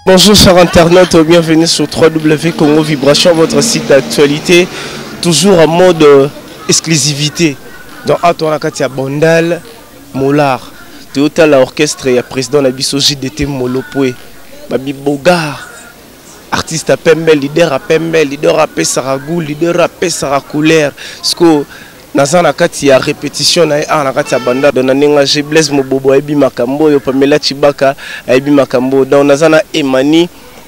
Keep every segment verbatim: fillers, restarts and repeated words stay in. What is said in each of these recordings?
Bonjour chers internautes, bienvenue sur w w w point congo vibration, votre site d'actualité, toujours en mode euh, exclusivité. Donc à toi la Katia Bondal, Molar, Toyota l'orchestre et président Nabiso J D T Molopwe, Babi Bogar, artiste à Pembe, leader à Pembe, leader à Pessaragou, leader à Pessaracoulère, Sko. Naza na kati ya répétition na a na kati ya banda dona ninga je Blaise Mobobo ebi makambo yo Pamela Chibaka ebi makambo donc naza na Emani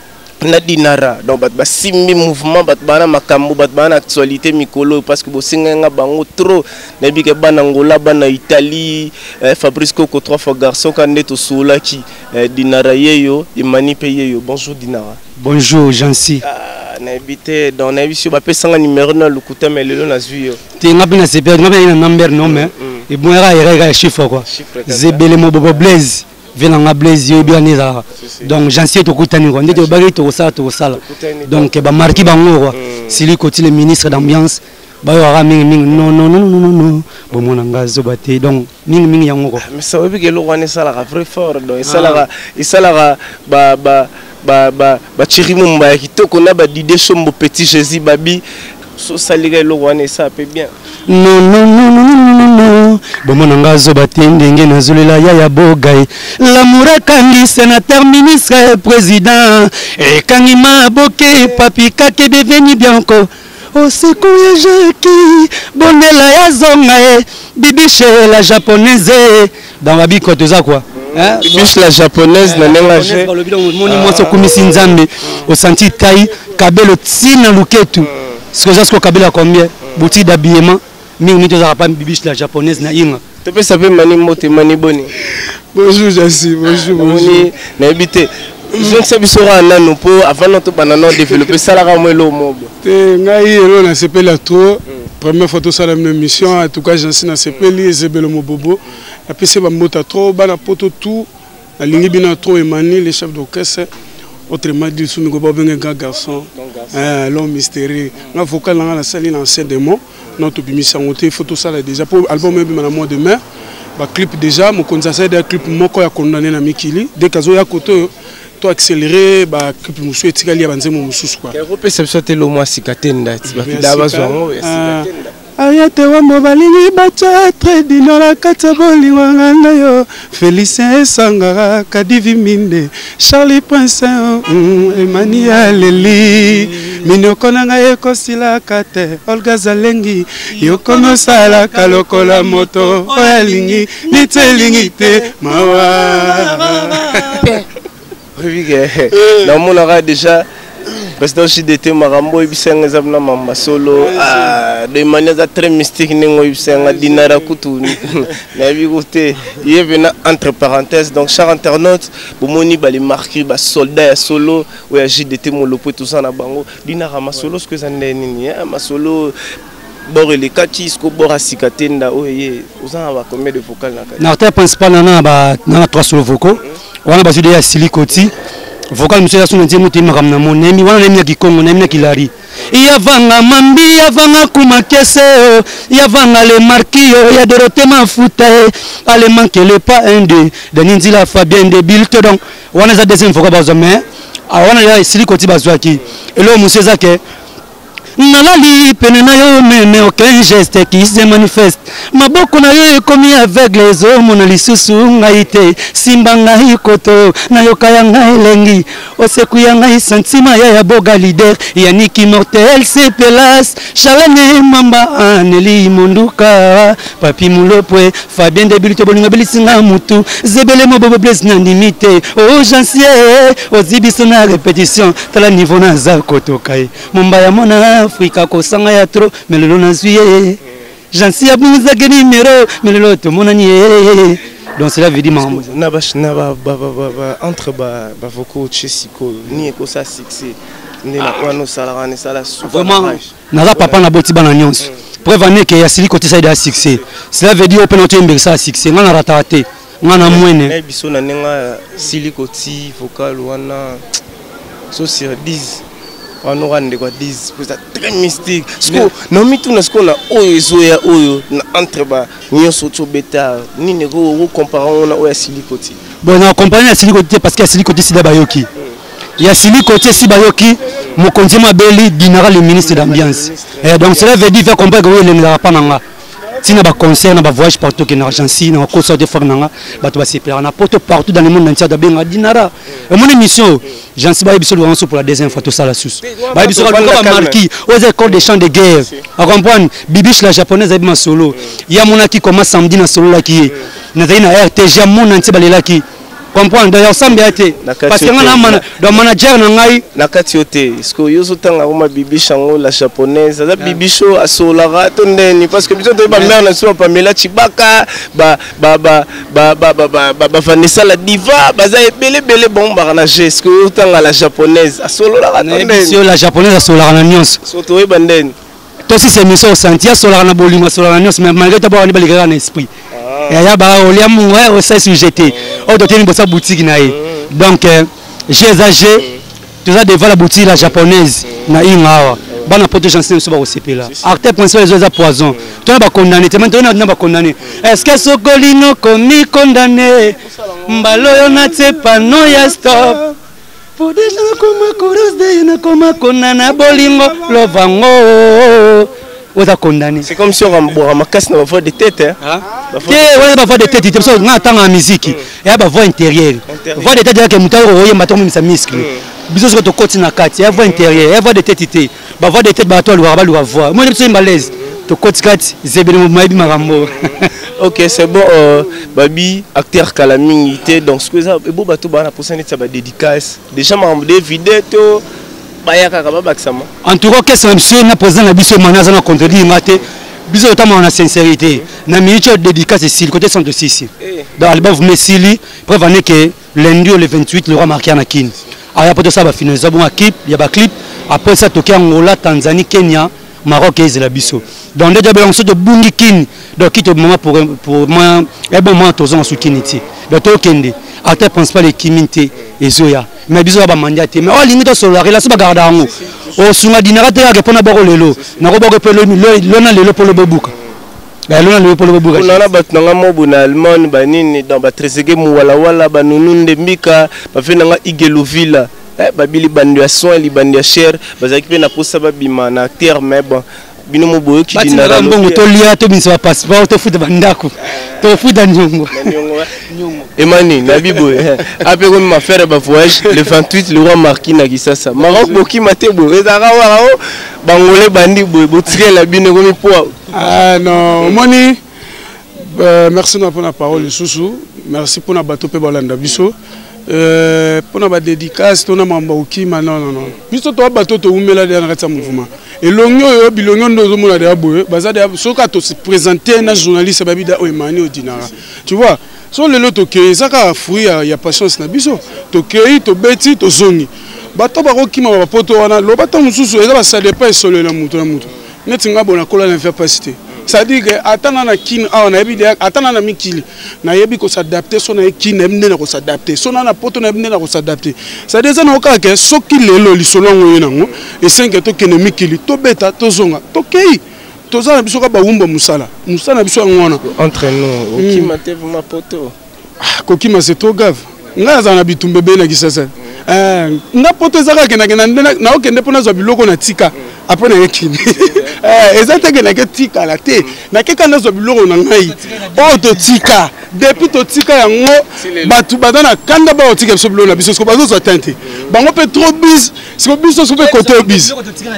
na Dinara donc bat ba simbi mouvement bat bana makambo bat bana actualité mikolo parce que bo singa bango trop na bi ke bana Angola bana Italie eh, Fabrice Coco trois fois garçon kande to sola ki eh, Dinara yeyo Emani paye yo. Bonjour Dinara. Bonjour Jansi. Na habité dans na biso ba pesanga numéro na lukuta melelo na zuyo te ngapi na seper ngapi na number no mais et bon era era chiffre quoi Zebele Mobobo Blaise vela nga Blaise yo bien neza donc Jansi to kutani ko ndete bagi to sala to sala donc ba marqué bango quoi Sili Koti le ministre d'ambiance ba yo ara mingi mingi non non non non non bon mon ngazo baté donc mingi mingi yango quoi mais ça veut dire que le roi ne sala très fort donc sala il sala ba ba ba ba ba chirimu mba kitoko na ba dide sombo petit Jésus babi so saliga lo wane ça peut bien non non non non non non bon nanga zo batende ngé nazolela ya ya bogai l'amour kangi sénateur ministre président et kangi ma boké papi kake devenu bianco au secours ya Jackie bonela ya zonga e bibiche la japonaise dans babi kote za quoi. Bibiche la japonaise na nengaje moni moso kumisi nzambe au senti tai kabelo tsina luketu ce que j'asko kabela combien boutique d'habillement mi mi toza pas bibiche la japonaise na inga te peut savoir mani mote mani boni. Bonjour Jassi, bonjour moni na habité je ne sais pas sera nanu po avant notre banana développer ça la ramelo mobo te ngai elo na sepela trop première photo ça la mission en tout cas Jansi na sepeli Zebele Mobobo la pc ba mota trop bana poto tout la ligne bina trop Emani le chef d'orchestre autrement dit sous ngo ba benga grand garçon euh l'homme mystérieux na vocal na la salle l'ancien démon notre mission ngote photo ça là déjà pour album même na mois de mai ba clip déjà mo konza ça des clip moko ya condamné na mikili dès kazo ya koto to accélérer ba clip musu etikali ya banzemo mususu quoi quelle perception te lo moi sikatenda ba fida bazo ya sikatenda ayate wa mobalingi bacha très dino la kata bolingo ngana yo Félicien Sangara Kadivi Minde Charlie Prince mm, Emmanuel Leli minoko nanga ekosila kate Olga Zalengi yokono sala kalokola moto oyalingi nitelingi te mawa oui dans mon aura déjà président J D T Marambo ibisanga zabna mama solo de manière très mystique nengo ibisanga Dinara kutu na bigote yevena entre parenthèses donc chers internautes bomoni bali marqué ba soldat solo ou ya J D T Molopwe tout ça na bango Dinara ma solo ce que ça nini ma solo bore les kachisko bora sikatenda oye uzana ba combien de vocales na na artère principal na ba na trois solo vocaux wana ba ya Sili Koti vocal monsieur son ndiye muti makamna monemi wana nemi ya Kikongo nemi na Kilari iya vanga mambi ya vanga kumakese ya vanga le marquio ya Dorothée Mafuta ale manquer pas un de Denis la Fabien de Bilte donc wana za deuxième vocal bazo mais wana ya Sili Koti bazwaki et là monsieur zake nalali pene na yo mais aucun geste qui se manifeste maboko na yo ekomi aveugle les hommes na lisusu ngaite simba ngai koto na yo kaya ngai lengi oseku ya ngai sentiment ya ya boga leader Yannick Immortel c'est pelas Chalane mamba aneli monduka papi mulopwe Fabien de Bilite bolinga belisinga mutu Zebele Mobobo Blaise na limite oh Jansier ozibiso na répétition tala niveau na za koto kai momba ya mona Afrika kosanga ya trop mais le na zuye Jansi ya bunza ke numéro mais le to monani donc cela veut dire mambo na ba na ba ba entre ba ba vocaux chesiko ni eko ça succès ni la wano sala ni sala vraiment na la papa na boti bana nyonso preuve ane que ya Sili Koti ça ida succès cela veut dire open auto ça succès ngana ratate ngana mwene na biso na nenga Sili Koti vocal wana so sur dix on aura des quoi dix c'est très mystique parce que non mais tout ce qu'on a oyo zoya oyo na entre ba nyonso to beta ni nego comparant on a Sili Koti bon on compare à Sili Koti parce que Sili Koti c'est d'abord yoki ya sili côté si bayoki mokonzi mabeli dinara le ministre d'ambiance et donc cela veut dire faire comprendre que oui le n'ira pas nanga tina ba concert na ba voyage partout que na Argentine na concert de faire nanga bato ba separa na poto partout dans le monde entier da benga dinara et mon émission j'en sais pas biso le pour la deuxième fois tout ça la sous ba biso ka ba marqué aux écoles des champs de guerre à comprendre bibiche la japonaise abi ma solo ya monaki comment samedi na solo la qui na zaina R T G mon entier balela qui comprendre d'ailleurs ça me été parce que dans manager na ngai na kati yote est-ce que yoso tanga ko bibiche ngo la japonaise za bibicho asolara tondeni parce que biso to ba mère na so Pamela Chibaka ba ba ba ba ba ba ba Vanessa la diva baza ebele bele bon ba na je est-ce que tanga la japonaise asolara tondeni la japonaise asolara na nyonso so to ebandeni to si c'est mission sentir asolara na bolima asolara na nyonso mais malgré to ba ni balikana na esprit et ya ba olia mu ouais au sai sujeté au doté ni bossa boutique na ye donc j'ai exagéré tout ça devant la boutique la japonaise na ingawa bana poto jansen so ba osepela acteur principal les autres poison toi ba condamné te maintenant na ba condamné est-ce que sokolino komi condamné mbalo yo na tsepa no ya stop pour des gens comme Koros de na comme konana bolingo lovango oza condamné. C'est comme si on boit ma casse na voix de tête hein. Que ouais ba voix de tête, c'est ça on entend en musique. Et ba voix intérieure. Voix de tête que mutaro oye matomo misa muscle. Biso so to koti na kati, voix intérieure, voix de tête té. Ba voix de tête ba to luwa ba luwa voix. Moi je suis malaise. To koti kati zebele mo maibi marambo. OK, c'est bon euh, babi acteur calamité donc ce que ça e bo bato ba na posa neti ba dédicace. Déjà membre de vidéo en tout cas, qu'est-ce que monsieur n'a posé na biso manaza na contredire ngate biso tama na sincérité na minute dédicace ici le côté cent six dans album vous mesili preuve année que lundi le vingt-huit le roi marqué na kin aya poto ça ba finaliser bon équipe il y a ba clip après ça toqué Angola Tanzanie Kenya Maroc et la biso donc déjà ben on se de bungi kin donc qui te moment pour pour moi et bon moment tous en sous kiniti donc to kende acteur principal et kiminte ezoya mais biso ba mandiate mais oh limite sur la relation ba garda ngo o sunga dinara te ya pona bako lelo na ko bako pelo lo na lelo polo bobuka ba lo na lelo polo bobuka on a battu nga mobu na Allemagne ba nini dans ba trezege mu wala wala ba nununde mbika ba fe nga igelovila eh ba bili bandu ya soin li bandu ya cher ba zaki pe na posa ba bima na acteur mais bon bino mo boyo ki dinara mbongo to lia to binso passeport to futa bandako to futa nyongo Emani na bibo après comme ma faire ba voyage le vingt-huit le roi marqué na kisasa Maroc boki matebo ezaka wa bangolé bandi boy botire la bino comme poa ah non moni merci pour la parole Sousou merci pour na bato pe balanda biso euh pour na dédicace to na mamba okima non non non biso to bato to umela de na mouvement et l'ongyo yo bilongyo ndozo mona de aboye baza de soka to se présenter na journaliste babida o Emani Odinara tu vois so le loto ke saka fruit ya patience na biso to kei to beti to zongi bato ba kokima ba poto wana lo bato mususu eza ba ça dépend solo na mutu na mutu neti ngabo na kola l'incapacité ça dit que atana na kin a na yebi atana na mikili na yebi ko s'adapter so na kin na mne na ko s'adapter so na na poto na mne na ko s'adapter ça dit ça na oka ke soki lelo lisolo ngo yenango et cinq to kene mikili to beta to zonga to kei to za na biso ka ba wumba musala musala biso ngwana entre nous okima te ma poto kokima c'est trop grave nga za na bitumbe be na kisasa eh nga poto za ka kena kena na okende pona zo biloko na tika après na yekini eh ezate ke na ke tika la te na ke kana zo biloko na ngai o to tika depuis to tika yango batu badana kanda ba otika biso biloko na biso ko bazo zo tente bango pe trop bis ko biso so pe côté bis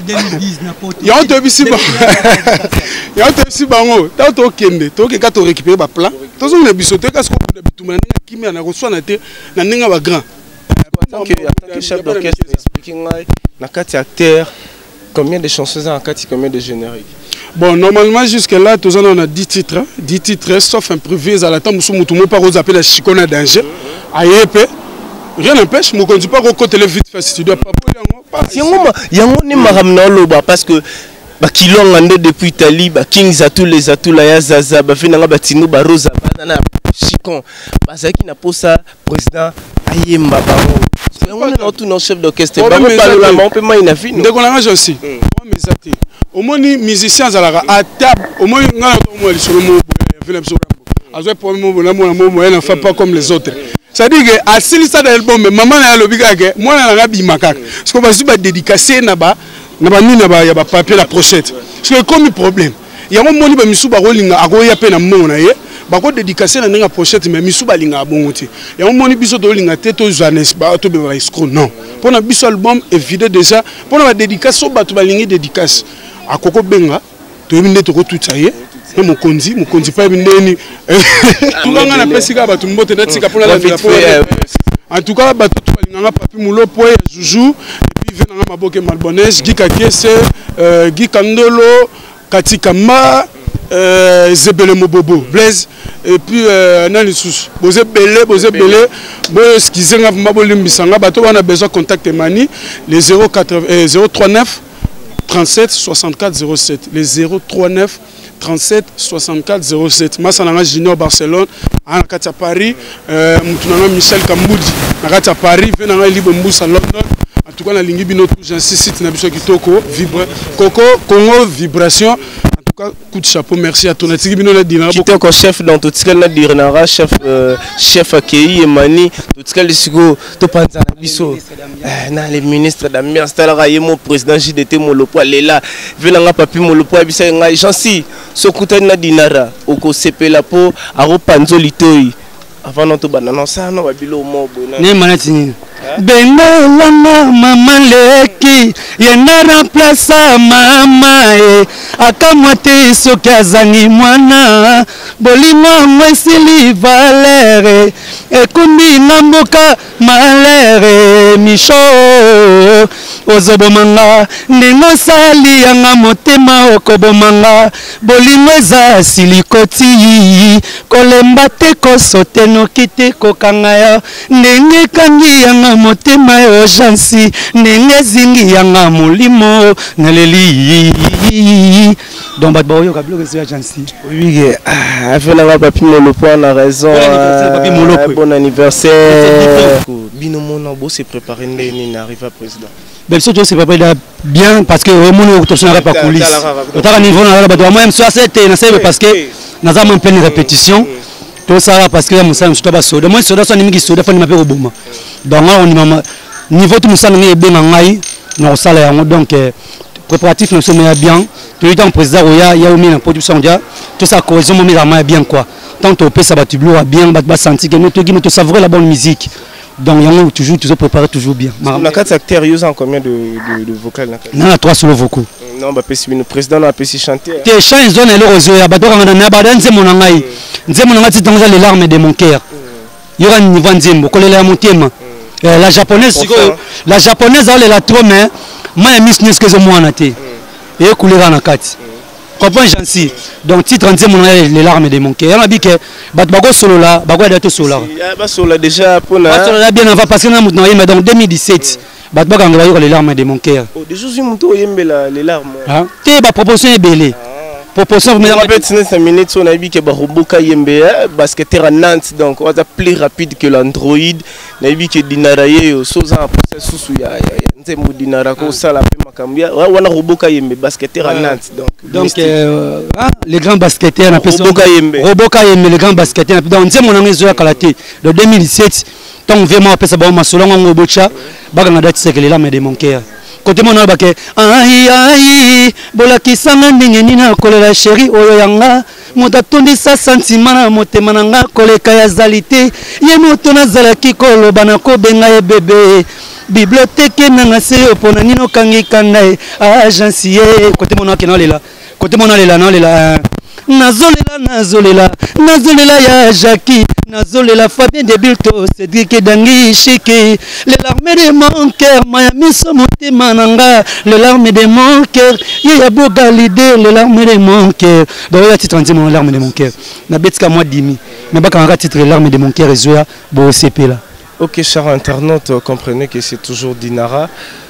ya on te bisi ba ya on te bisi bango ta to kende to ke ka to récupérer ba plan to zo na biso te ka ko na bituma na kimia na ko na te na ninga ba grand tant que chef d'orchestre expliquing na kati acteur. Combien de chansons en quatre, combien de génériques? Bon, normalement, jusque-là, tous on a dix titres. dix titres, sauf imprévu. À la temps, nous sommes tous pas aux appels à Chicona danger. Aïe, rien n'empêche, nous ne conduisons pas au côté de vite fait. Tu dois pas bouger. Il y a un peu parce que Bakilong ande depuis Italie, Kings à tous les atouts, la Yazaza, Bafinanga Batino, Barosa, Banana, Chicon, Bazaki n'a pas ça, président Ayemba Bango. On a tout nos chefs d'orchestre. On peut pas y faire. Dès qu'on a aussi. Au moins, les musiciens à table, au moins, on a sur le mot. Pas comme les autres. Ça dit que à Silisa d'album, maman a le bigage, moi on a bimaka. Parce qu'on va se dédicacer là-bas, là-bas ni là-bas, il y a pas papier la pochette. Parce que comme problème, il y a un moment où Missou Barolinga a goya peine à mon aïe, bako dédicacer dans la pochette, mais Missou Balinga a bon côté. Il y a un moment où Bissot Dolinga tête aux Johannes, bah tout bébé escroc non. Pour un Bissot album est vidé déjà, pour la dédicace au bateau balingi dédicace à Coco Benga, tu es venu te retrouver tout ça y est. Mon conzi, mon conzi pas venu. Tout le monde a fait ça, bateau mbote net, c'est pour la vie. En tout cas, bateau balinga papi moulo poe joujou, et puis venant ma boque malbonnaise, Guy Kakese, Guy Kandolo, Katikama. Euh, Zebele Mobobo, Blaise, et puis Nanisous, Bose Belé, Bose Belé, Bose Kizenga Maboli Mbisanga, bateau on a besoin de contact Mani, les zéro trente-neuf trente-sept soixante-quatre zéro sept, les zéro trente-neuf trente-sept soixante-quatre zéro sept. Massananga Junior Barcelone, à Paris, Moutounanga Michel Kamboudi, à Paris, Venanga Libre Mboussa London. En tout cas, on a ligne binoto, j'insiste, Nabiso Kitoko, Vibre, Coco, Congo, Vibration. Coup de chapeau, merci à ton équipe. Qui était encore chef dans tout ce qu'elle a dit, chef chef accueilli et mani, tout ce qu'elle dit, tout pense à Bisso. Les ministres d'Amir, c'est là que mon président J D T Molopo est là. Venanga papi Molopo est bien. J'en suis. Ce coup de na dinara, au co C P la peau, à repanzo litoi. Avant notre banane, ça non va bilo mo bon. Ne manatini. Benga lama mama leki, yena remplace mama e. Akamwate soki azangi mwana, bolimo mwesili valere. Ekumbi na mboka malere micho. Ozobomanga, ndenge sali yanga motema okobomanga. Bolimo eza silikoti, kolemba te kosote noki te kokanga yo. Ndenge kangi yanga motema yo jansi, ndenge zingi yanga molimo naleli. Donc bat baoyo kabilo que c'est jansi. Oui, ah, fait la papi Molopo on a raison. Bon anniversaire. Bino mon beau s'est préparé ni arrive à président. Ben surtout c'est préparé bien parce que mon autotion n'arrive pas coulisses. Au niveau na ba moi même ça c'était na c'est parce que nous avons en pleine répétition. Tout ça parce que nous sommes pas soda. Moi soda so ni mingi soda fa ni mapé oboma. Donc on ni niveau tout nous sommes ni bien ngai na sala yango donc préparatif nous sommes bien. Tout le temps président il y a au milieu production dia tout ça cohésion mon milieu bien quoi. Tant au peut ça va tu bloquer bien va sentir que nous te savourer la bonne musique. Donc il y a toujours toujours préparé toujours bien. On a quatre acteurs, ils ont combien de de, de vocales là? Non, a trois solo vocaux. Non, bah parce que le président a pu chanter. Tes chants ils ont les roses, ya bato ngana na badan c'est mon ngai. Nze mon ngai titanga les larmes de mon cœur. Il y aura niveau nzembo kolela ya motema. La japonaise la japonaise elle la trop mais moi miss n'est que moi na té. Et coulera na kati. Comprends Jansi. Donc titre nze mon ngai les larmes de mon cœur. On a dit que bato bago solo là, bago daté solo là. Ba solo déjà pour na. Ba solo là bien avant parce que na mutu na mais donc deux mille dix-sept. Bato bago ngaba les larmes de mon cœur. Oh déjà je mutu yembela les larmes. Hein? Té ba proposition est belé. Proposition mais en fait cinq minutes on a dit que ba roboka yembela basketteur à Nantes donc on va plus rapide que l'Android. Na dit que dinaraye soza en processus sous ya nze mu dinara ko sala pe makambia wana roboka yembe basketteur à Nantes donc donc euh, hein, les grands basketteurs on appelle roboka yembe roboka yembe les grands basketteurs donc nze mon ngezo ya kalaté de deux mille dix-sept tant vraiment appelle ça ba masolo ngo bocha baga na date c'est que les larmes de mon cœur côté mon abake aïe aïe bolaki sanga ndenge nina kolela chéri oyo yanga motatonde sa sentiment na motema nanga koleka ya zalité ye moto nazalaki koloba na ko benga ye bébé bibliothèque nanga se opona nino kangi kanai agence ye côté mon akena lela côté mon lela na lela nazolela nazolela nazolela ya Jackie nazolela Fabien de Bilto Cédric Dangi Chiki les larmes de mon cœur Miami so motema nanga les larmes de mon cœur ya boga l'idée les larmes de mon cœur donc la titre en mon larmes de mon cœur na betka moi dimi mais pas quand titre les larmes de mon cœur ezoya bo C P là. OK chers internautes, comprenez que c'est toujours Dinara.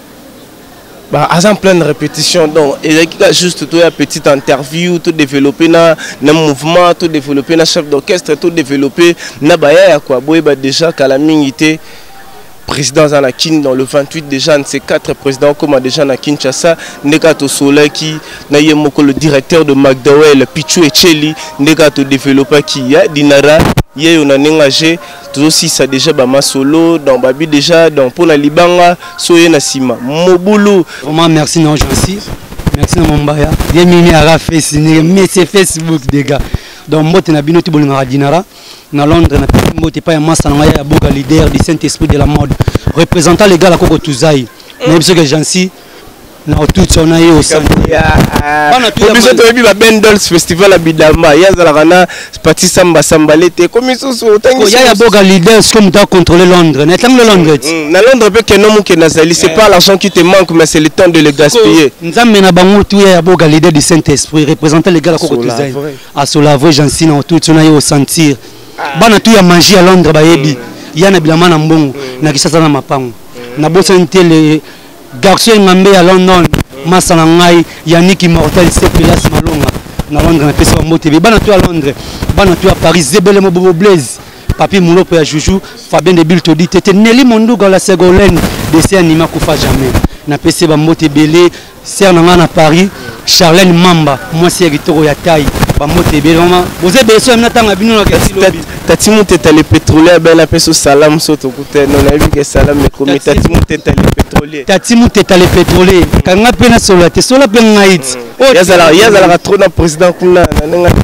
Bah, en pleine répétition, donc, il y a juste une petite interview, tout développer dans le mouvement, tout développer dans le chef d'orchestre, tout développer dans le quoi. Bon, bah, déjà, qu'à la minute, président Zanakin dans le vingt-huit déjà ces quatre présidents comme déjà na Kinshasa Negato Soleil qui naye moko le directeur de McDowell Pichu Echeli Negato développeur qui ya Dinara yé on a nengagé tout aussi ça déjà ba masolo dans babi déjà dans pour la libanga soye na sima mobulu vraiment merci non Jansi merci na Mombaya bien mimi ara Facebook mais c'est Facebook des gars donc moi na bino tibolinga Dinara na Londres na mbote pa ya massa na ya boga leader du Saint-Esprit de la mode représentant les gars la Koko Touzaï même ce que Jansi na tout son aïe au centre bana tout biso to bi ba Bendols festival à Bidamba ya za la kana parti samba sambalete comme susu tangi ya ya boga leader comme tu as contrôlé Londres na tangi Londres na Londres pe que non ke nazali c'est pas l'argent qui te manque mais c'est le temps de le gaspiller nzambe na bango tout ya boga leader du Saint-Esprit représentant les gars la Koko Touzaï à Solavre Jansi na tout son aïe au sentir bana tout ya magie à Londres ba yebi ya na bilama na mbongo na kisasa na mapango na bosa ntele garçon ngambé à London masana ngai Yannick Immortel Sepelas Malonga na Londres na pesa mbote bana tout à Londres bana tout à Paris Zebele Mobobo Blaise Papi Moulopo ya Joujou Fabien de Biltodi tete Nelly Monduga la Ségolène de ces anima kufa jamais na pesa ba mbote belé ser na na Paris Charlène Mamba moi c'est Ritoro ya taille ba mbote belé vraiment vous êtes besoin na tanga bino na kasi lobi tati muteta le pétrolier ben la peso salam soto kute non na que salam me komi tati muteta le pétrolier tati muteta le pétrolier kanga pena sola te sola pe ngait yazala yazala trop na président kuna na nga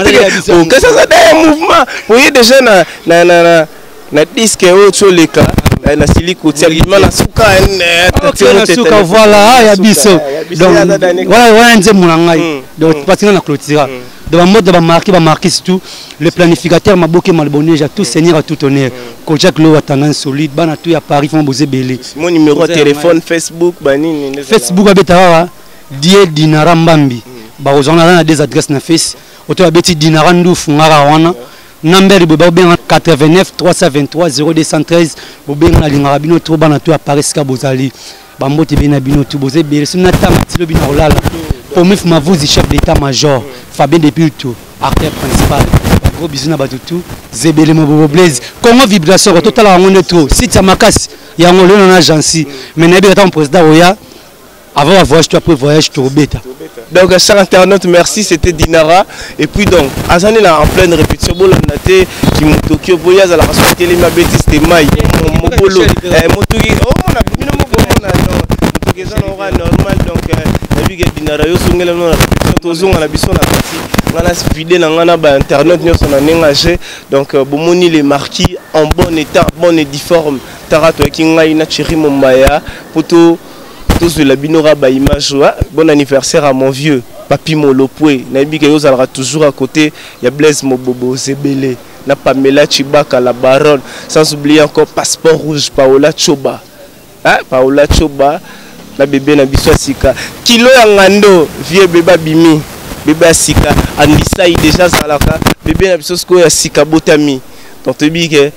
o que ça ça des mouvement oui déjà na na na na disque o choleka na siliko tialima na suka tati muteta voilà ya biso donc voilà voilà nze munangai donc patina na clôture de la mode de la marque, marqué surtout le planificateur m'a beaucoup mal bonné, j'ai tout seigneur à tout honneur. Kojak Lo a tendance solide, ban à tout à Paris, font bosser belé. Mon numéro de téléphone, Facebook, bani. Facebook a bêta, Die Dinara Mbambi. Bah aux gens a des adresses na face. Auto a bêti Dinara Ndou Fungara Wana. Number de Bobin quatre-vingt-neuf trois cent vingt-trois zéro deux cent treize. Bobin na Lingarabino trop ban à tout à Paris Kabozali. Bambo te benabino tout bosser belé. Sunata Matilo Binarolala. Pour me faire vous chef d'état-major Fabien Deputo acteur principal gros bisous na batutu Zebele Mobobo Blaise Congo vibration total à on est trop si tu makas ya ngolo na agence mais na bien ton président oya avant la voyage tu après voyage to beta donc chers internautes merci c'était Dinara et puis donc azani là en pleine répétition bolandate qui mo Tokyo voyage à la raison télé ma bêtise c'était mai mobolo eh motuki oh on a bino mobobo na motuki ça normal donc Dinara yo songela na répétition tozonga na biso na parti ngana vidé na ngana ba internet nyo sona nengagé donc bomoni les marquis en bon état bon et difforme tarato ki ngai na Chéri Mombaya poto tozo la binora ba image bon anniversaire à mon vieux Papi Molopwe na bi ke yo zalera toujours à côté ya Blaise Mobobo Zebele na Pamela Chibaka la baronne sans oublier encore passeport rouge Paola Choba hein Paola Choba la bébé na biso sika kilo ya ngando vieux bébé bimi bébé sika andisa i déjà salaka bébé na biso sko ya sika botami donc te bi ke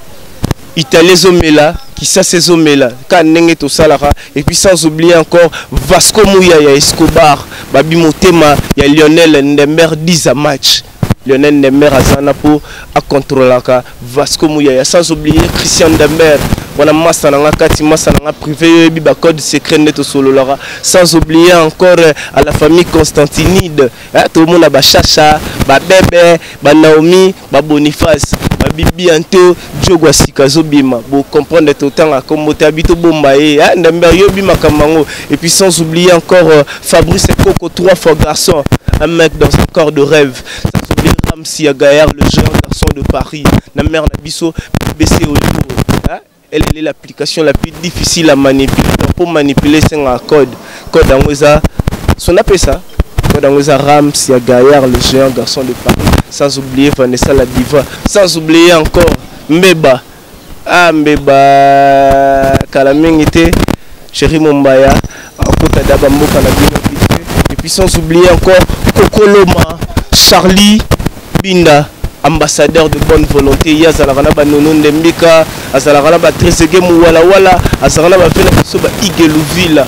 italien zomela qui ça c'est zomela ka ndenge to salaka et puis sans oublier encore Vasco Mouya ya Escobar babi motema ya Lionel Ndember dix match Lionel Ndember azana pour à contrôler ka Vasco Mouya sans oublier Christian Ndember voilà massa na kati massa na privé bi ba code secret neto solo lara sans oublier encore à la famille Constantinide tout le monde a ba chacha ba bébé ba Naomi ba Boniface ba bibi anto Diogo Sikazo bima bo comprendre tout temps comme motabito bomba et Ndember yo bima kamango et puis sans oublier encore Fabrice Coco trois fois garçon un mec dans un corps de rêve sans oublier Ramsi Gaillard le jeune garçon de Paris na mère na biso B C au niveau elle est l'application la plus difficile à manipuler. Pour manipuler, c'est un code. Code Angweza, son appel ça. Code Angweza Ram, Sia Gaillard, le géant garçon de Paris. Sans oublier Vanessa la diva. Sans oublier encore Mbeba. Ah, Mbeba. Kalaming était Chéri Mombaya. Et puis sans oublier encore Kokoloma, Charlie, Binda. Ambassadeur de bonne volonté, il y a Zalagana Banonon de Mika, Azalagana Batresege Mouala Wala, Azalagana Bafela Soba Igelouville.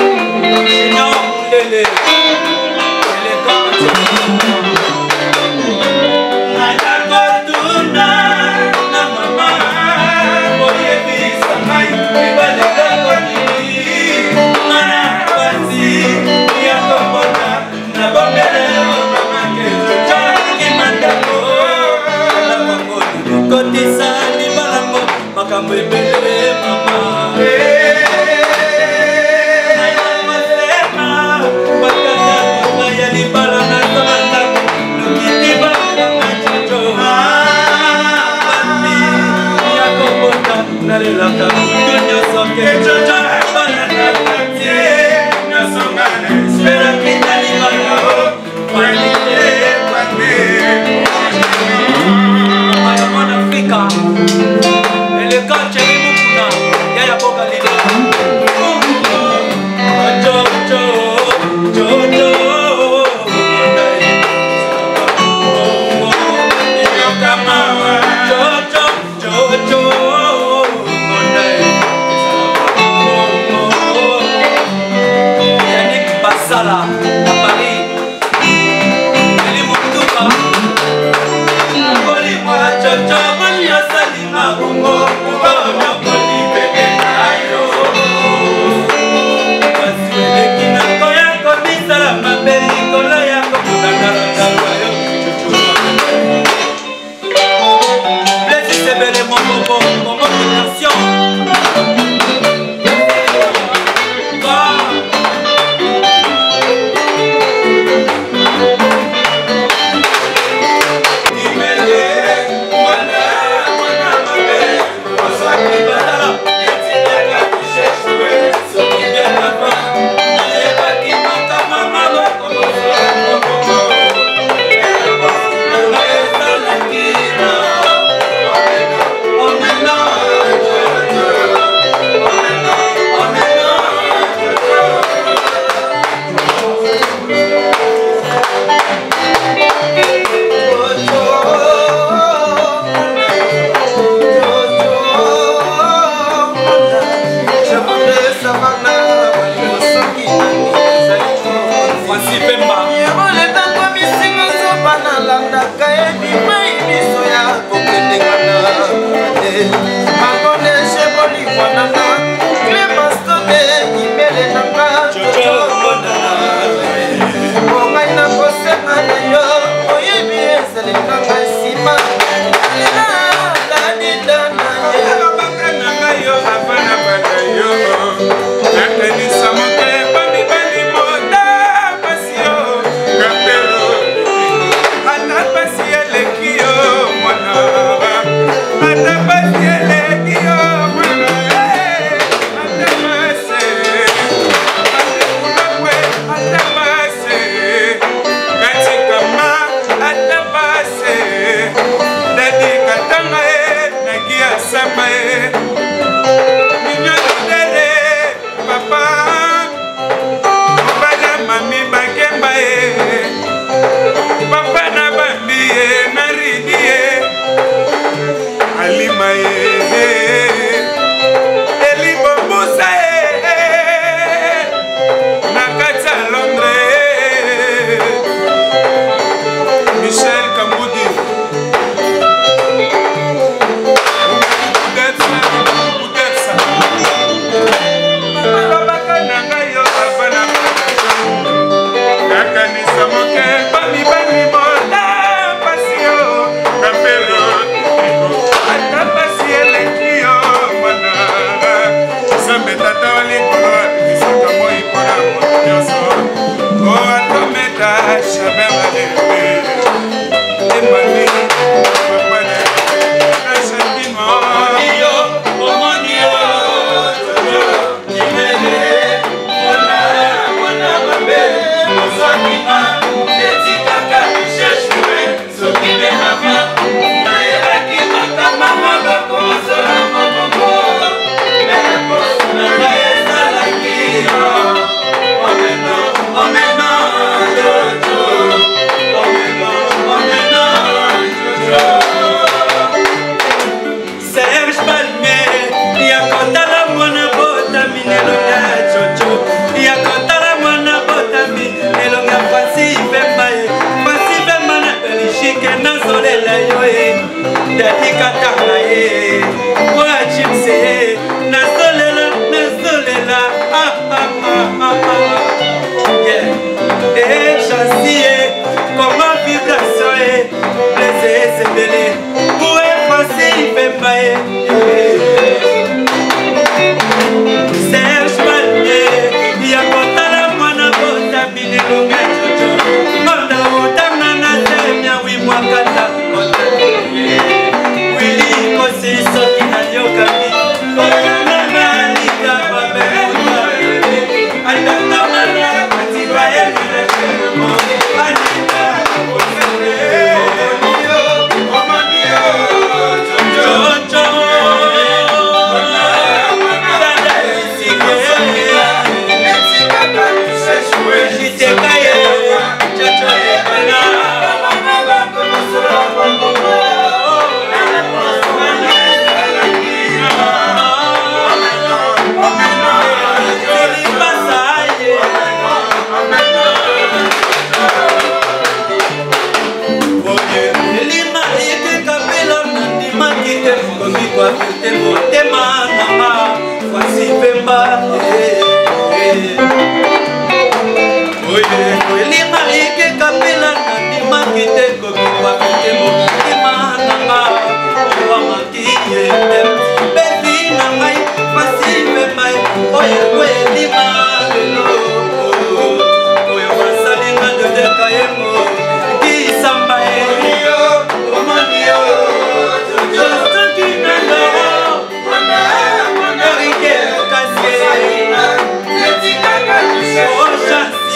Serge Palmier, ya kotala mwana bota minelo ya chocho, ya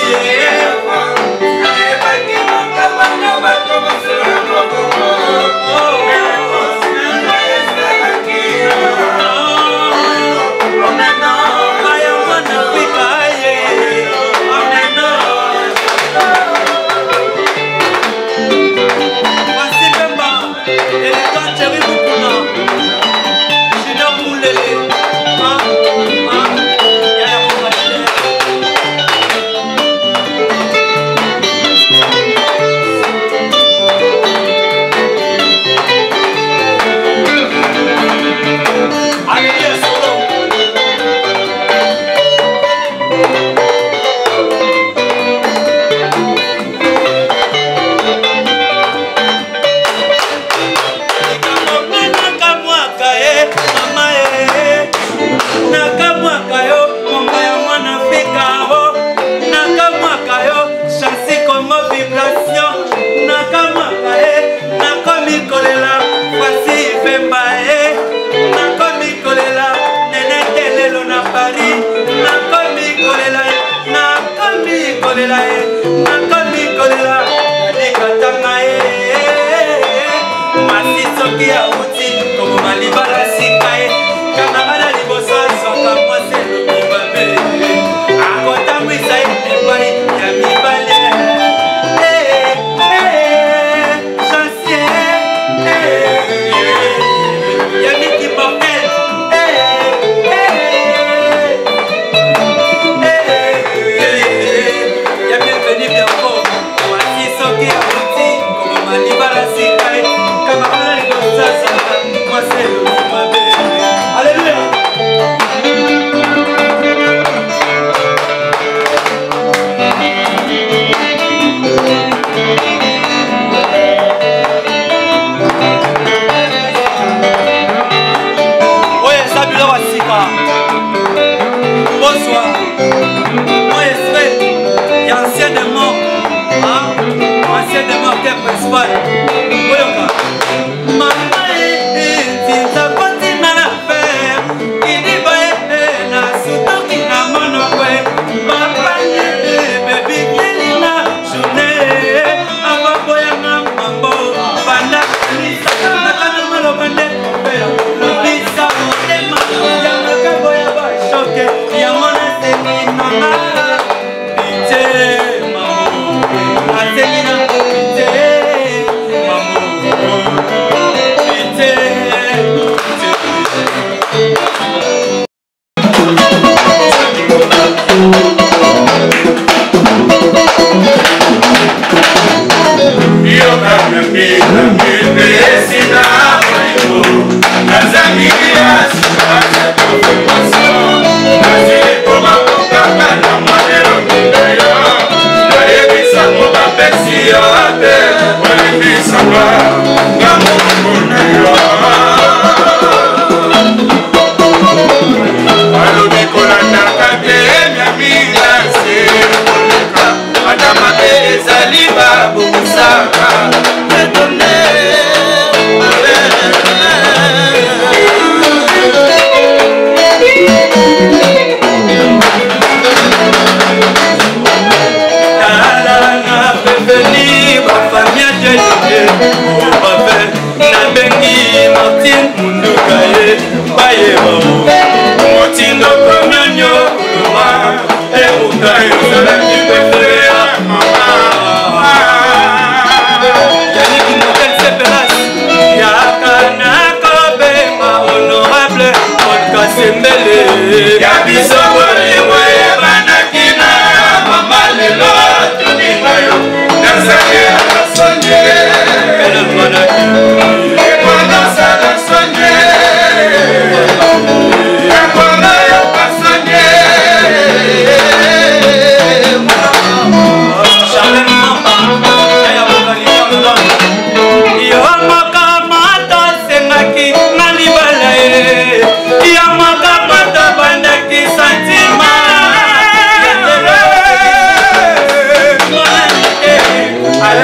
I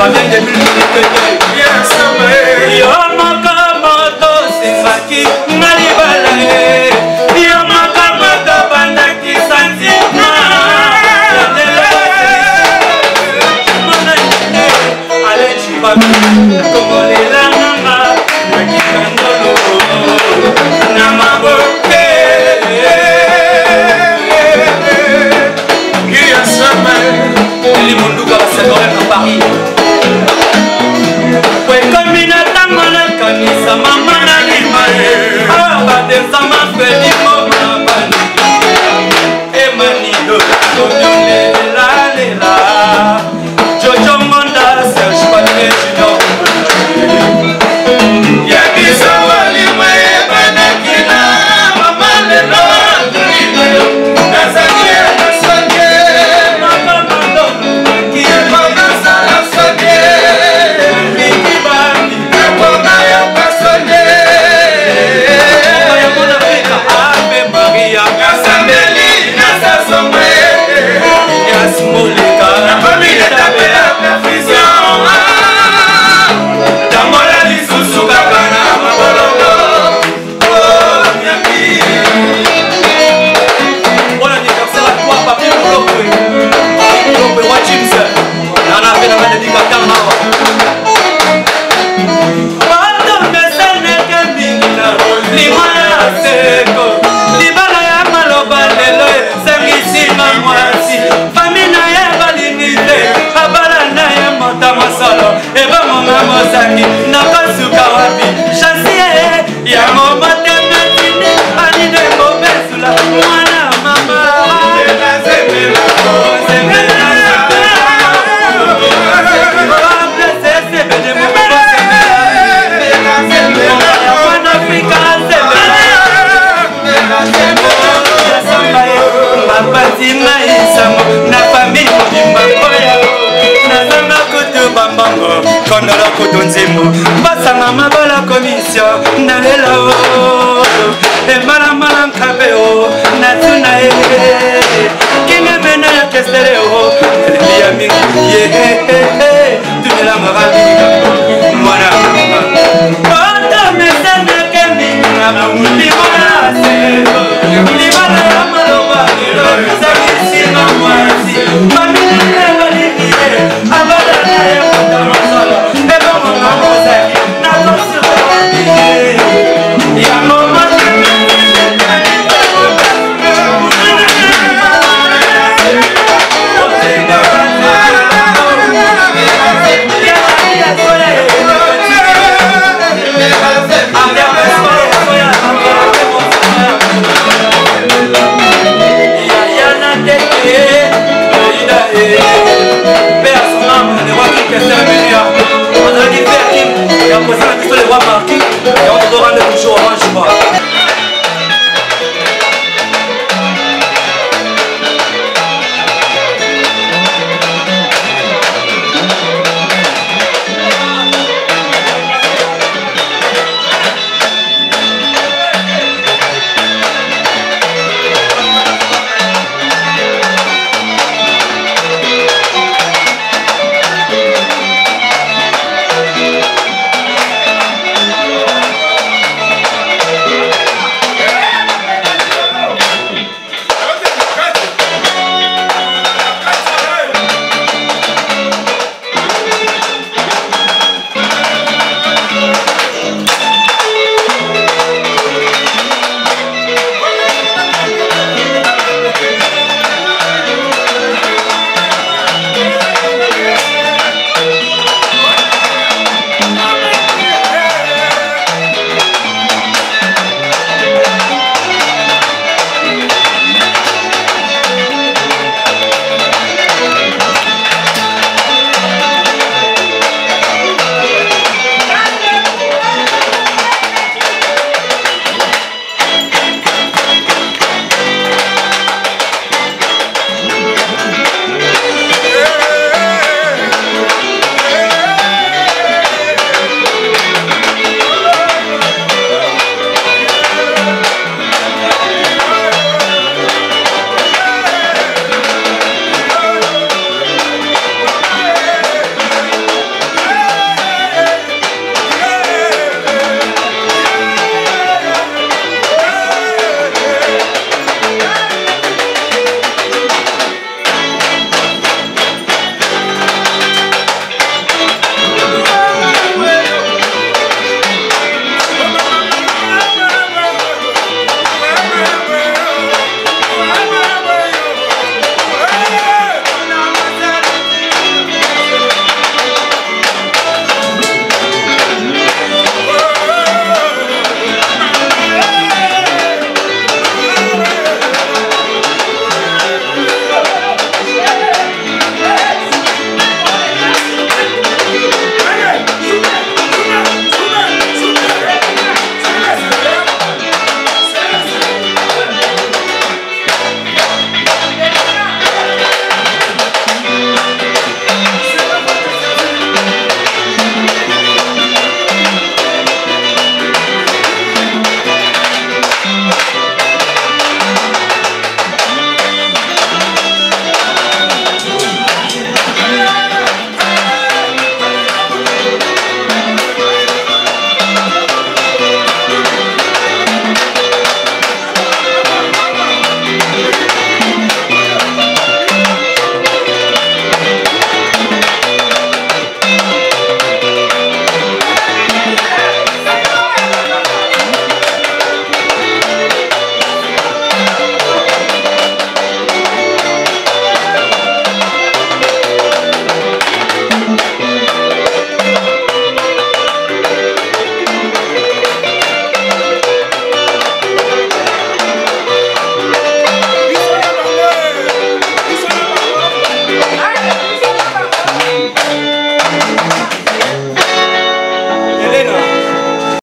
Yeah,